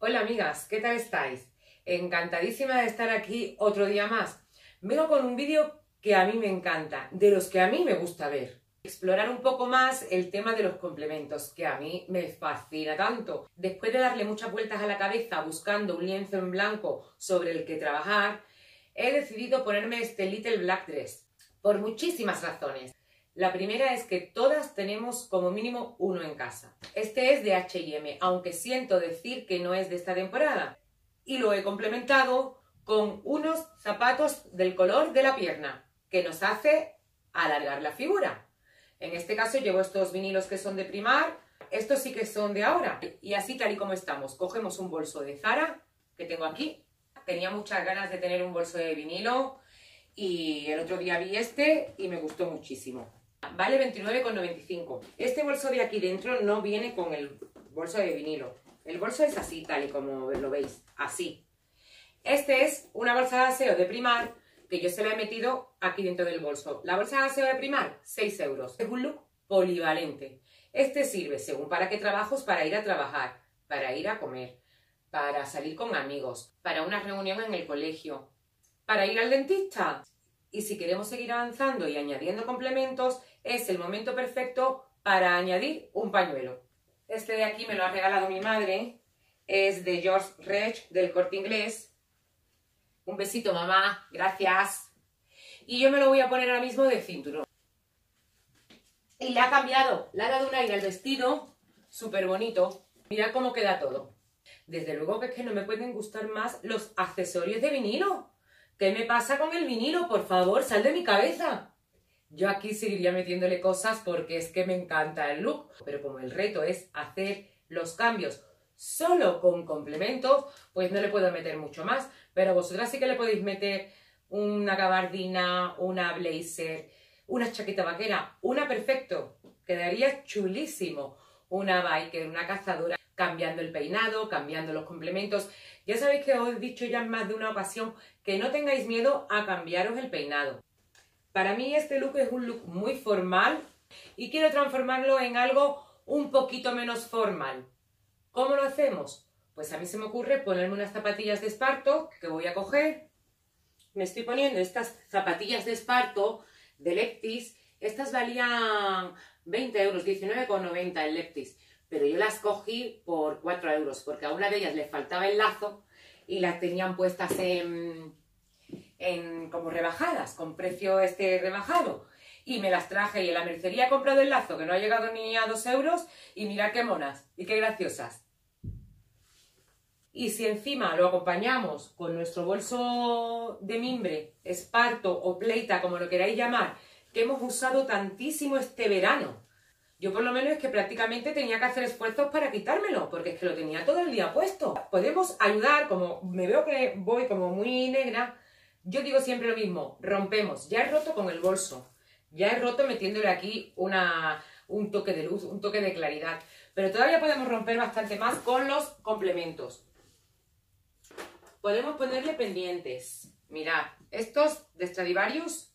Hola amigas, ¿qué tal estáis? Encantadísima de estar aquí otro día más. Vengo con un vídeo que a mí me encanta, de los que a mí me gusta ver. Explorar un poco más el tema de los complementos, que a mí me fascina tanto. Después de darle muchas vueltas a la cabeza buscando un lienzo en blanco sobre el que trabajar, he decidido ponerme este Little Black Dress, por muchísimas razones. La primera es que todas tenemos como mínimo uno en casa. Este es de H&M, aunque siento decir que no es de esta temporada. Y lo he complementado con unos zapatos del color de la pierna, que nos hace alargar la figura. En este caso llevo estos vinilos que son de Primark, estos sí que son de ahora. Y así tal y como estamos, cogemos un bolso de Zara, que tengo aquí. Tenía muchas ganas de tener un bolso de vinilo y el otro día vi este y me gustó muchísimo. Vale 29,95. Este bolso de aquí dentro no viene con el bolso de vinilo. El bolso es así, tal y como lo veis, así. Este es una bolsa de aseo de Primark que yo se la he metido aquí dentro del bolso. La bolsa de aseo de Primark, 6 euros. Es un look polivalente. Este sirve según para qué trabajos, para ir a trabajar, para ir a comer, para salir con amigos, para una reunión en el colegio, para ir al dentista. Y si queremos seguir avanzando y añadiendo complementos, es el momento perfecto para añadir un pañuelo. Este de aquí me lo ha regalado mi madre, es de George Rech, del Corte Inglés. Un besito, mamá, gracias. Y yo me lo voy a poner ahora mismo de cinturón. Y le ha cambiado, le ha dado un aire al vestido, súper bonito. Mirad cómo queda todo. Desde luego que es que no me pueden gustar más los accesorios de vinilo. ¿Qué me pasa con el vinilo? Por favor, sal de mi cabeza. Yo aquí seguiría metiéndole cosas porque es que me encanta el look. Pero como el reto es hacer los cambios solo con complementos, pues no le puedo meter mucho más. Pero vosotras sí que le podéis meter una gabardina, una blazer, una chaqueta vaquera, una perfecto. Quedaría chulísimo. Una biker, una cazadora, cambiando el peinado, cambiando los complementos. Ya sabéis que os he dicho ya en más de una ocasión que no tengáis miedo a cambiaros el peinado. Para mí este look es un look muy formal y quiero transformarlo en algo un poquito menos formal. ¿Cómo lo hacemos? Pues a mí se me ocurre ponerme unas zapatillas de esparto que voy a coger. Me estoy poniendo estas zapatillas de esparto de Leptis. Estas valían 20 euros, 19,90 en Leptis. Pero yo las cogí por 4 euros porque a una de ellas le faltaba el lazo y las tenían puestas como rebajadas, con precio rebajado. Y me las traje y en la mercería he comprado el lazo que no ha llegado ni a 2 euros y mirad qué monas y qué graciosas. Y si encima lo acompañamos con nuestro bolso de mimbre, esparto o pleita, como lo queráis llamar, que hemos usado tantísimo este verano. Yo por lo menos es que prácticamente tenía que hacer esfuerzos para quitármelo, porque es que lo tenía todo el día puesto. Podemos ayudar, como me veo que voy como muy negra, yo digo siempre lo mismo, rompemos. Ya he roto con el bolso, ya he roto metiéndole aquí un toque de luz, un toque de claridad, pero todavía podemos romper bastante más con los complementos. Podemos ponerle pendientes. Mirad, estos de Stradivarius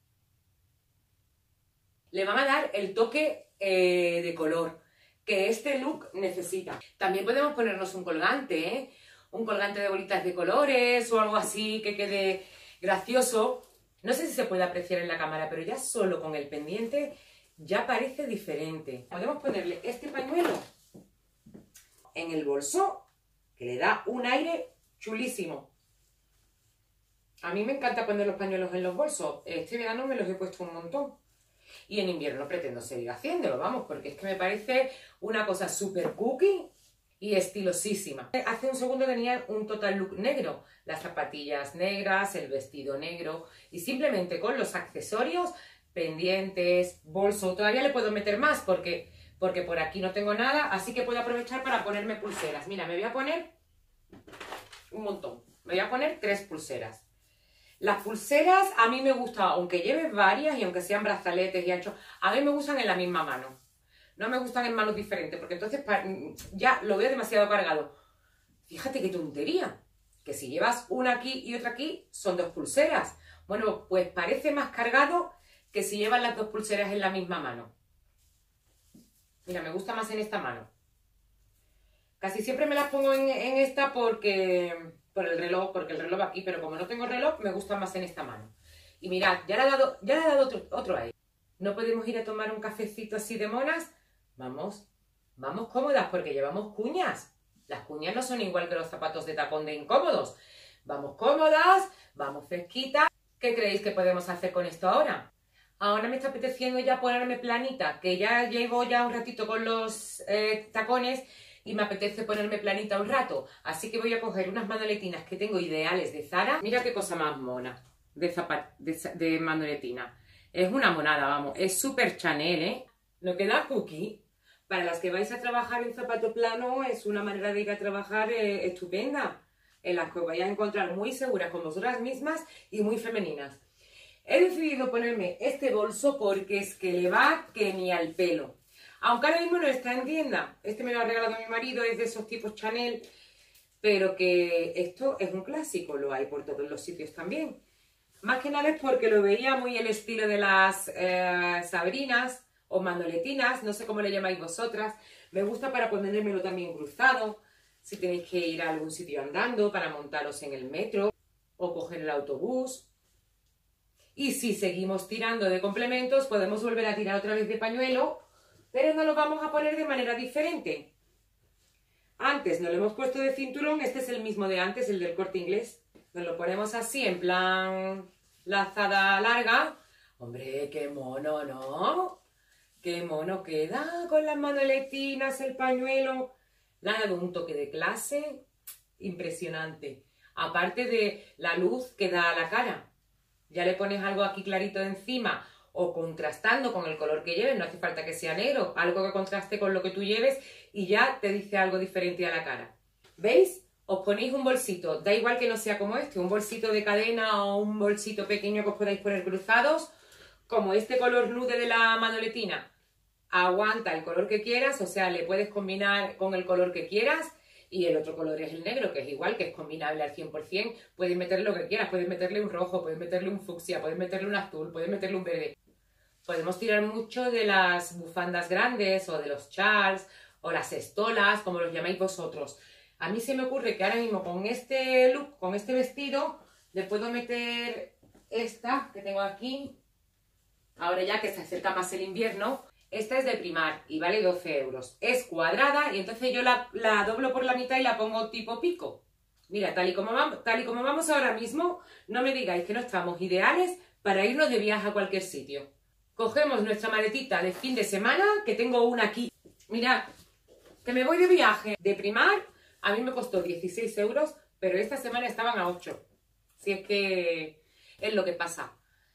le van a dar el toque de color que este look necesita. También podemos ponernos un colgante, ¿eh? Un colgante de bolitas de colores o algo así que quede gracioso. No sé si se puede apreciar en la cámara, pero ya solo con el pendiente ya parece diferente. Podemos ponerle este pañuelo en el bolso que le da un aire chulísimo. A mí me encanta poner los pañuelos en los bolsos. Este verano me los he puesto un montón. Y en invierno pretendo seguir haciéndolo, vamos, porque es que me parece una cosa súper cookie y estilosísima. Hace un segundo tenía un total look negro, las zapatillas negras, el vestido negro y simplemente con los accesorios, pendientes, bolso, todavía le puedo meter más porque por aquí no tengo nada, así que puedo aprovechar para ponerme pulseras. Mira, me voy a poner un montón, me voy a poner 3 pulseras. Las pulseras a mí me gustan, aunque lleve varias y aunque sean brazaletes y anchos, a mí me gustan en la misma mano. No me gustan en manos diferentes, porque entonces ya lo veo demasiado cargado. Fíjate qué tontería, que si llevas una aquí y otra aquí, son 2 pulseras. Bueno, pues parece más cargado que si llevas las 2 pulseras en la misma mano. Mira, me gusta más en esta mano. Casi siempre me las pongo en esta por el reloj, porque el reloj va aquí, pero como no tengo reloj, me gusta más en esta mano. Y mirad, ya le he dado otro aire. ¿No podemos ir a tomar un cafecito así de monas? Vamos cómodas, porque llevamos cuñas. Las cuñas no son igual que los zapatos de tacón de incómodos. Vamos cómodas, vamos fresquitas. ¿Qué creéis que podemos hacer con esto ahora? Ahora me está apeteciendo ya ponerme planita, que ya llevo ya un ratito con los tacones y me apetece ponerme planita un rato. Así que voy a coger unas manoletinas que tengo ideales de Zara. Mira qué cosa más mona de manoletina. Es una monada, vamos. Es súper Chanel, ¿eh? No queda cookie. Para las que vais a trabajar en zapato plano es una manera de ir a trabajar estupenda, en las que os vais a encontrar muy seguras con vosotras mismas y muy femeninas. He decidido ponerme este bolso porque es que le va que ni al pelo. Aunque ahora mismo no está en tienda. Este me lo ha regalado mi marido, es de esos tipos Chanel, pero que esto es un clásico, lo hay por todos los sitios también. Más que nada es porque lo veía muy el estilo de las sabrinas o mandoletinas, no sé cómo le llamáis vosotras. Me gusta para ponérmelo también cruzado, si tenéis que ir a algún sitio andando, para montaros en el metro o coger el autobús. Y si seguimos tirando de complementos, podemos volver a tirar otra vez de pañuelo, pero nos lo vamos a poner de manera diferente. Antes nos lo hemos puesto de cinturón, este es el mismo de antes, el del Corte Inglés. Nos lo ponemos así, en plan lazada larga. Hombre, qué mono, ¿no? Qué mono queda con las manoletinas, el pañuelo. Le ha dado un toque de clase impresionante. Aparte de la luz que da a la cara. Ya le pones algo aquí clarito encima o contrastando con el color que lleves, no hace falta que sea negro, algo que contraste con lo que tú lleves y ya te dice algo diferente a la cara. ¿Veis? Os ponéis un bolsito, da igual que no sea como este, un bolsito de cadena o un bolsito pequeño que os podáis poner cruzados, como este color nude de la manoletina. Aguanta el color que quieras, o sea, le puedes combinar con el color que quieras. Y el otro color es el negro, que es igual, que es combinable al 100%. Puedes meterle lo que quieras, puedes meterle un rojo, puedes meterle un fucsia, puedes meterle un azul, puedes meterle un verde. Podemos tirar mucho de las bufandas grandes o de los chals o las estolas, como los llamáis vosotros. A mí se me ocurre que ahora mismo con este look, con este vestido, le puedo meter esta que tengo aquí. Ahora ya que se acerca más el invierno. Esta es de Primark y vale 12 euros. Es cuadrada y entonces yo la doblo por la mitad y la pongo tipo pico. Mira, tal y como vamos ahora mismo, no me digáis que no estamos ideales para irnos de viaje a cualquier sitio. Cogemos nuestra maletita de fin de semana, que tengo una aquí. Mirad, que me voy de viaje de Primark, a mí me costó 16 euros, pero esta semana estaban a 8. Si es que es lo que pasa.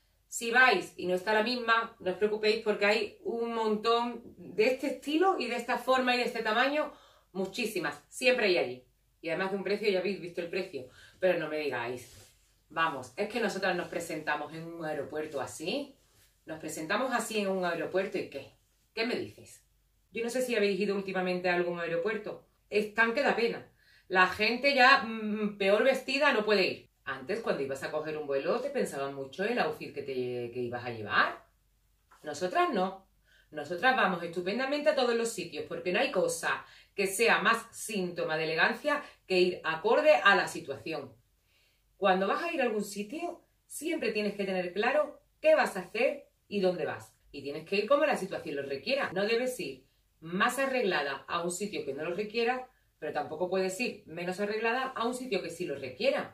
Si vais y no está la misma, no os preocupéis porque hay un montón de este estilo y de esta forma y de este tamaño, muchísimas, siempre hay allí. Y además de un precio, ya habéis visto el precio, pero no me digáis. Vamos, es que nosotras nos presentamos en un aeropuerto así, nos presentamos así en un aeropuerto y ¿qué? ¿Qué me dices? Yo no sé si habéis ido últimamente a algún aeropuerto, es tan que da pena. La gente ya peor vestida no puede ir. Antes, cuando ibas a coger un vuelo, te pensaban mucho el outfit que ibas a llevar. Nosotras no. Nosotras vamos estupendamente a todos los sitios, porque no hay cosa que sea más síntoma de elegancia que ir acorde a la situación. Cuando vas a ir a algún sitio, siempre tienes que tener claro qué vas a hacer y dónde vas. Y tienes que ir como la situación lo requiera. No debes ir más arreglada a un sitio que no lo requiera, pero tampoco puedes ir menos arreglada a un sitio que sí lo requiera.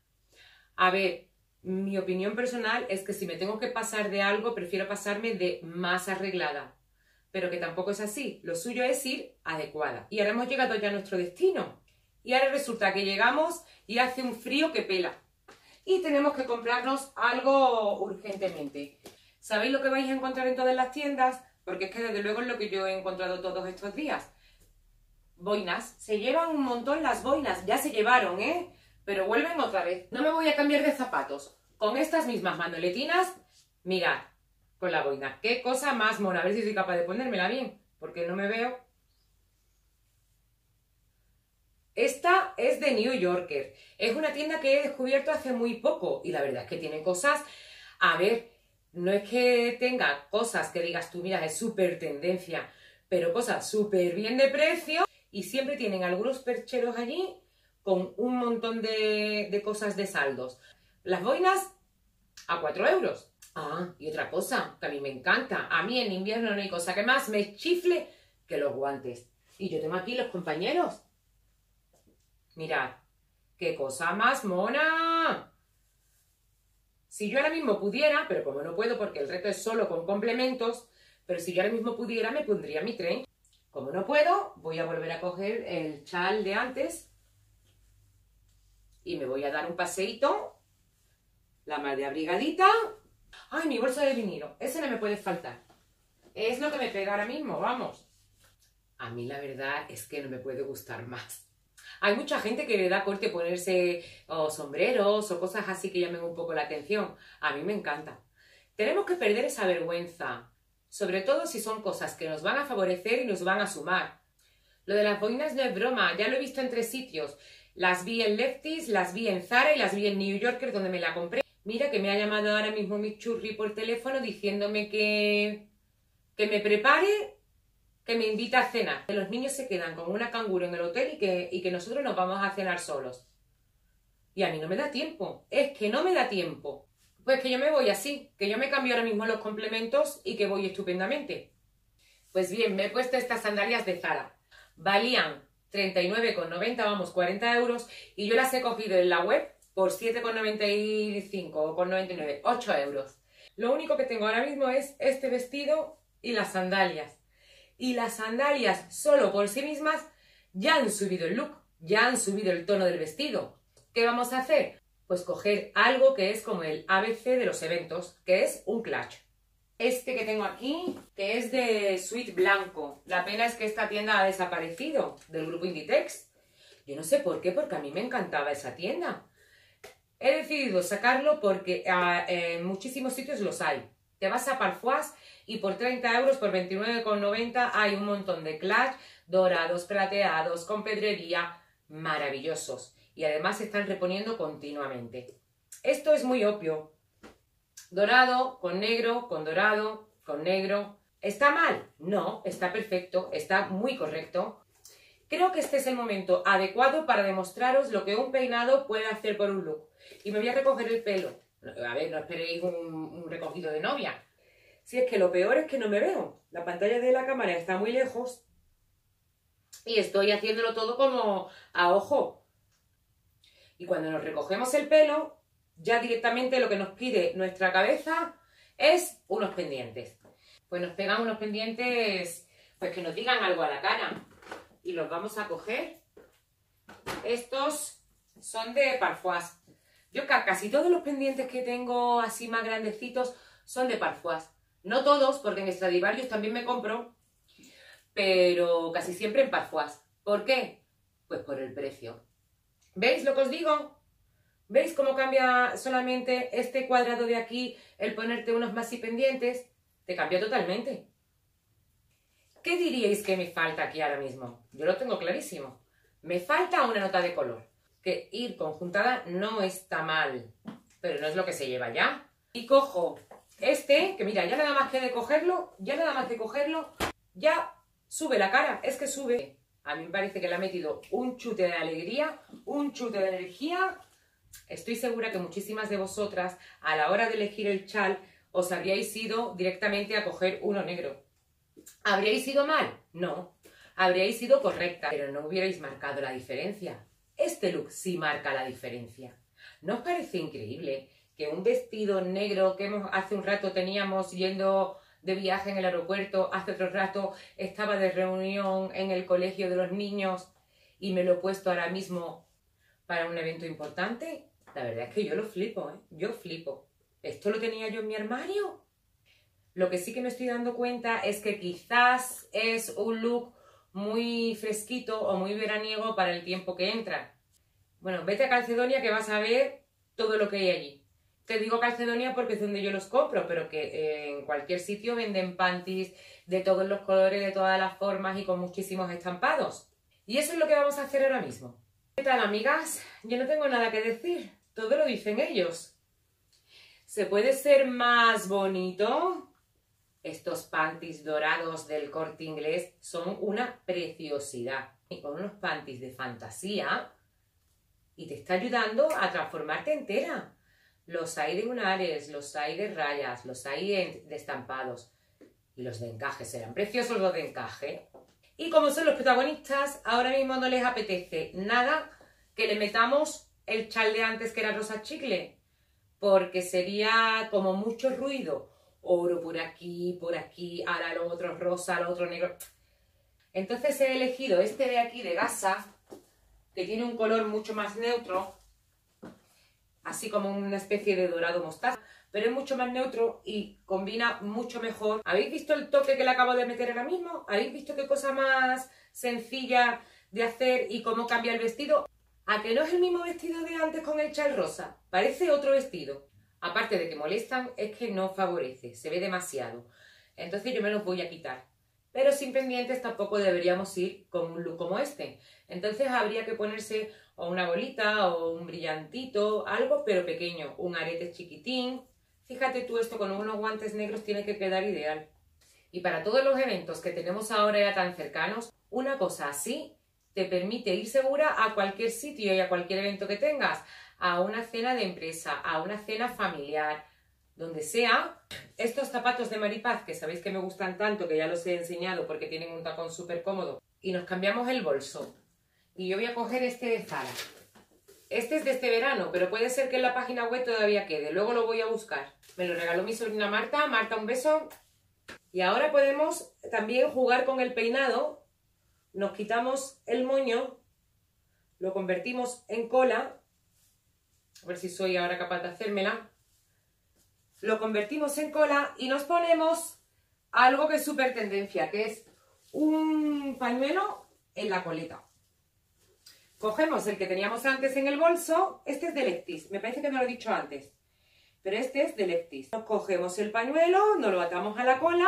A ver, mi opinión personal es que si me tengo que pasar de algo, prefiero pasarme de más arreglada. Pero que tampoco es así. Lo suyo es ir adecuada. Y ahora hemos llegado ya a nuestro destino. Y ahora resulta que llegamos y hace un frío que pela. Y tenemos que comprarnos algo urgentemente. ¿Sabéis lo que vais a encontrar en todas las tiendas? Porque es que desde luego es lo que yo he encontrado todos estos días. Boinas. Se llevan un montón las boinas. Ya se llevaron, ¿eh? Pero vuelven otra vez. No me voy a cambiar de zapatos. Con estas mismas manoletinas, mirad, con la boina. Qué cosa más mona. A ver si soy capaz de ponérmela bien, porque no me veo. Esta es de New Yorker. Es una tienda que he descubierto hace muy poco y la verdad es que tienen cosas... A ver, no es que tenga cosas que digas tú, mira, es súper tendencia, pero cosas súper bien de precio y siempre tienen algunos percheros allí con un montón de cosas de saldos. Las boinas a 4 euros. Ah, y otra cosa que a mí me encanta. A mí en invierno no hay cosa que más me chifle que los guantes. Y yo tengo aquí los compañeros. Mirad, qué cosa más mona. Si yo ahora mismo pudiera, pero como no puedo porque el reto es solo con complementos, pero si yo ahora mismo pudiera me pondría mi trench. Como no puedo, voy a volver a coger el chal de antes y me voy a dar un paseíto. La más de abrigadita. ¡Ay, mi bolsa de vinilo! Ese no me puede faltar. Es lo que me pega ahora mismo, vamos. A mí la verdad es que no me puede gustar más. Hay mucha gente que le da corte ponerse sombreros o cosas así que llamen un poco la atención. A mí me encanta. Tenemos que perder esa vergüenza. Sobre todo si son cosas que nos van a favorecer y nos van a sumar. Lo de las boinas no es broma. Ya lo he visto en 3 sitios. Las vi en Lefties, las vi en Zara y las vi en New Yorker donde me la compré. Mira que me ha llamado ahora mismo mi churri por teléfono diciéndome que me prepare, que me invita a cenar. Que los niños se quedan con una canguro en el hotel y que nosotros nos vamos a cenar solos. Y a mí no me da tiempo. Es que no me da tiempo. Pues que yo me voy así, que yo me cambio ahora mismo los complementos y que voy estupendamente. Pues bien, me he puesto estas sandalias de Zara. Valían 39,90, vamos, 40 euros, y yo las he cogido en la web por 7,95 o con 99, 8 euros. Lo único que tengo ahora mismo es este vestido y las sandalias. Y las sandalias solo por sí mismas ya han subido el look, ya han subido el tono del vestido. ¿Qué vamos a hacer? Pues coger algo que es como el ABC de los eventos, que es un clutch. Este que tengo aquí, que es de suite blanco. La pena es que esta tienda ha desaparecido del grupo Inditex. Yo no sé por qué, porque a mí me encantaba esa tienda. He decidido sacarlo porque en muchísimos sitios los hay. Te vas a Parfois y por 30 euros, por 29,90 hay un montón de clutch dorados, plateados, con pedrería, maravillosos. Y además se están reponiendo continuamente. Esto es muy obvio. Dorado, con negro, con dorado, con negro. ¿Está mal? No, está perfecto, está muy correcto. Creo que este es el momento adecuado para demostraros lo que un peinado puede hacer por un look. Y me voy a recoger el pelo. A ver, no esperéis un recogido de novia. Si es que lo peor es que no me veo. La pantalla de la cámara está muy lejos. Y estoy haciéndolo todo como a ojo. Y cuando nos recogemos el pelo, ya directamente lo que nos pide nuestra cabeza es unos pendientes. Pues nos pegan unos pendientes, pues que nos digan algo a la cara. Y los vamos a coger. Estos son de Parfois. Yo casi todos los pendientes que tengo así más grandecitos son de Parfois. No todos, porque en Stradivarius también me compro, pero casi siempre en Parfois. ¿Por qué? Pues por el precio. ¿Veis lo que os digo? ¿Veis cómo cambia solamente este cuadrado de aquí, el ponerte unos maxi pendientes? Te cambia totalmente. ¿Qué diríais que me falta aquí ahora mismo? Yo lo tengo clarísimo. Me falta una nota de color. Que ir conjuntada no está mal, pero no es lo que se lleva ya. Y cojo este, que mira, ya nada más que cogerlo, ya sube la cara, es que sube. A mí me parece que le ha metido un chute de alegría, un chute de energía. Estoy segura que muchísimas de vosotras, a la hora de elegir el chal, os habríais ido directamente a coger uno negro. ¿Habríais ido mal? No. Habríais ido correcta, pero no hubierais marcado la diferencia. Este look sí marca la diferencia. ¿No os parece increíble que un vestido negro que hace un rato teníamos yendo de viaje en el aeropuerto, hace otro rato estaba de reunión en el colegio de los niños y me lo he puesto ahora mismo para un evento importante? La verdad es que yo lo flipo, ¿eh? Yo flipo. ¿Esto lo tenía yo en mi armario? Lo que sí que me estoy dando cuenta es que quizás es un look muy fresquito o muy veraniego para el tiempo que entra. Bueno, vete a Calcedonia que vas a ver todo lo que hay allí. Te digo Calcedonia porque es donde yo los compro, pero que en cualquier sitio venden panties de todos los colores, de todas las formas y con muchísimos estampados. Y eso es lo que vamos a hacer ahora mismo. ¿Qué tal, amigas? Yo no tengo nada que decir, todo lo dicen ellos. ¿Se puede ser más bonito? Estos panties dorados del Corte Inglés son una preciosidad. con unos panties de fantasía y te está ayudando a transformarte entera. Los hay de lunares, los hay de rayas, los hay de estampados. Y los de encaje, serán preciosos los de encaje. Y como son los protagonistas, ahora mismo no les apetece nada que le metamos el chal de antes que era rosa chicle, porque sería como mucho ruido. Oro por aquí, ahora lo otro rosa, lo otro negro. Entonces he elegido este de aquí de gasa, que tiene un color mucho más neutro, así como una especie de dorado mostaza, pero es mucho más neutro y combina mucho mejor. ¿Habéis visto el toque que le acabo de meter ahora mismo? ¿Habéis visto qué cosa más sencilla de hacer y cómo cambia el vestido? ¿A que no es el mismo vestido de antes con el chal rosa? Parece otro vestido. Aparte de que molestan, es que no favorece, se ve demasiado. Entonces yo me los voy a quitar. Pero sin pendientes tampoco deberíamos ir con un look como este. Entonces habría que ponerse o una bolita o un brillantito, algo pero pequeño, un arete chiquitín. Fíjate tú, esto con unos guantes negros tiene que quedar ideal. Y para todos los eventos que tenemos ahora ya tan cercanos, una cosa así te permite ir segura a cualquier sitio y a cualquier evento que tengas, a una cena de empresa, a una cena familiar, donde sea. Estos zapatos de Maripaz, que sabéis que me gustan tanto, que ya los he enseñado porque tienen un tacón súper cómodo, y nos cambiamos el bolso. Y yo voy a coger este de Zara. Este es de este verano, pero puede ser que en la página web todavía quede. Luego lo voy a buscar. Me lo regaló mi sobrina Marta. Marta, un beso. Y ahora podemos también jugar con el peinado. Nos quitamos el moño, lo convertimos en cola. A ver si soy ahora capaz de hacérmela. Lo convertimos en cola y nos ponemos algo que es súper tendencia, que es un pañuelo en la coleta. Cogemos el que teníamos antes en el bolso. Este es de Lectis, me parece que no lo he dicho antes, pero este es de Lectis. Nos cogemos el pañuelo, nos lo atamos a la cola.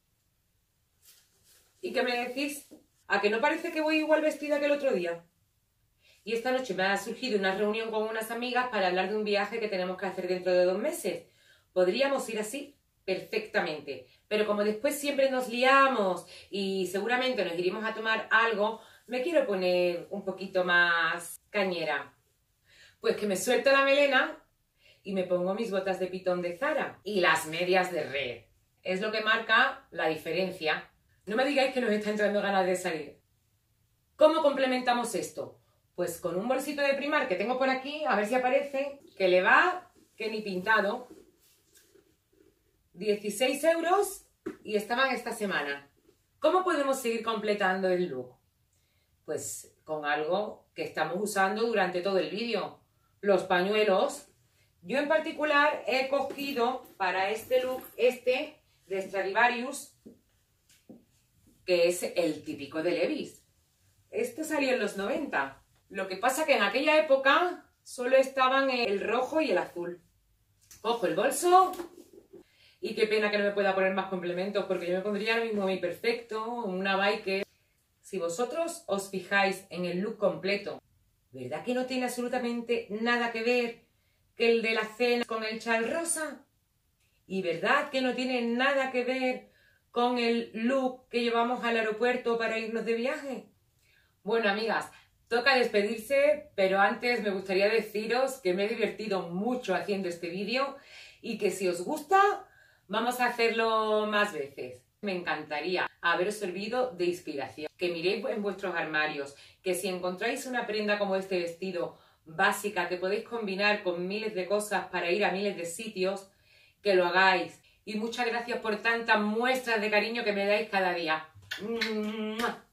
¿Y qué me decís? ¿A que no parece que voy igual vestida que el otro día? Y esta noche me ha surgido una reunión con unas amigas para hablar de un viaje que tenemos que hacer dentro de 2 meses. Podríamos ir así perfectamente, pero como después siempre nos liamos y seguramente nos iremos a tomar algo, me quiero poner un poquito más cañera. Pues que me suelto la melena y me pongo mis botas de pitón de Zara y las medias de Red. Es lo que marca la diferencia. No me digáis que nos está entrando ganas de salir. ¿Cómo complementamos esto? Pues con un bolsito de Primark que tengo por aquí, a ver si aparece, que le va que ni pintado. 16 € y estaban esta semana. ¿Cómo podemos seguir completando el look? Pues con algo que estamos usando durante todo el vídeo. Los pañuelos. Yo en particular he cogido para este look este de Stradivarius, que es el típico de Levi's. Este salió en los 90. Lo que pasa que en aquella época solo estaban el rojo y el azul. Cojo el bolso y qué pena que no me pueda poner más complementos, porque yo me pondría ahora mismo mi perfecto, una biker. Si vosotros os fijáis en el look completo, ¿verdad que no tiene absolutamente nada que ver que el de la cena con el chal rosa? ¿Y verdad que no tiene nada que ver con el look que llevamos al aeropuerto para irnos de viaje? Bueno, amigas, toca despedirse, pero antes me gustaría deciros que me he divertido mucho haciendo este vídeo y que si os gusta, vamos a hacerlo más veces. Me encantaría haberos servido de inspiración, que miréis en vuestros armarios, que si encontráis una prenda como este vestido básica que podéis combinar con miles de cosas para ir a miles de sitios, que lo hagáis. Y muchas gracias por tantas muestras de cariño que me dais cada día. ¡Mua!